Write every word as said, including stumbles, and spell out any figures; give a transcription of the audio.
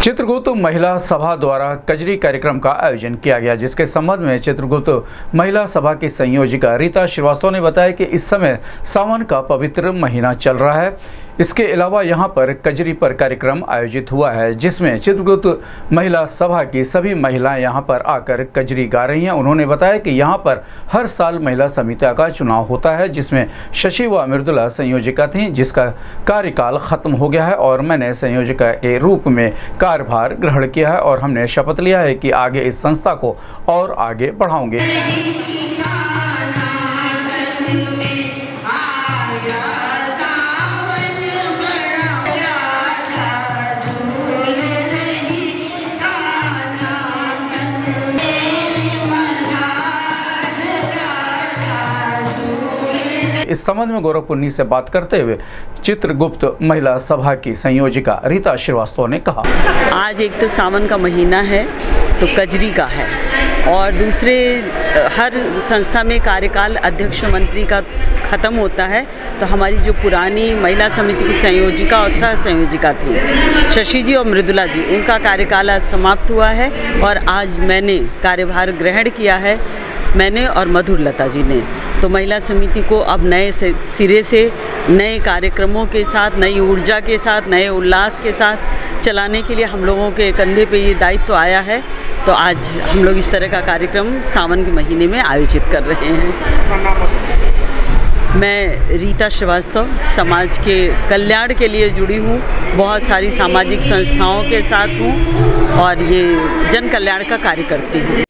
चित्रगुप्त महिला सभा द्वारा कजरी कार्यक्रम का आयोजन किया गया, जिसके संबंध में चित्रगुप्त महिला सभा की संयोजिका रीता श्रीवास्तव ने बताया कि इस समय सावन का पवित्र महीना चल रहा है। इसके अलावा यहां पर कजरी पर कार्यक्रम आयोजित हुआ है, जिसमें चित्रगुप्त महिला सभा की सभी महिलाएं यहां पर आकर कजरी गा रही हैं। उन्होंने बताया कि यहां पर हर साल महिला समितियों का चुनाव होता है, जिसमें शशि व मृदुला संयोजिका थीं, जिसका कार्यकाल खत्म हो गया है और मैंने संयोजिका के रूप में कार्यभार ग्रहण किया है और हमने शपथ लिया है कि आगे इस संस्था को और आगे बढ़ाऊंगे। इस संबंध में गोरखपुन्नी से बात करते हुए चित्रगुप्त महिला सभा की संयोजिका रीता श्रीवास्तव ने कहा, आज एक तो सावन का महीना है तो कजरी का है, और दूसरे हर संस्था में कार्यकाल अध्यक्ष मंत्री का ख़त्म होता है, तो हमारी जो पुरानी महिला समिति की संयोजिका और सह संयोजिका थी शशि जी और मृदुला जी, उनका कार्यकाल आज समाप्त हुआ है और आज मैंने कार्यभार ग्रहण किया है, मैंने और मधुरलता जी ने। तो महिला समिति को अब नए सिरे से नए कार्यक्रमों के साथ, नई ऊर्जा के साथ, नए उल्लास के साथ चलाने के लिए हम लोगों के कंधे पे ये दायित्व आया है। तो आज हम लोग इस तरह का कार्यक्रम सावन के महीने में आयोजित कर रहे हैं। मैं रीता श्रीवास्तव समाज के कल्याण के लिए जुड़ी हूँ, बहुत सारी सामाजिक संस्थाओं के साथ हूँ और ये जन कल्याण का कार्य करती हूँ।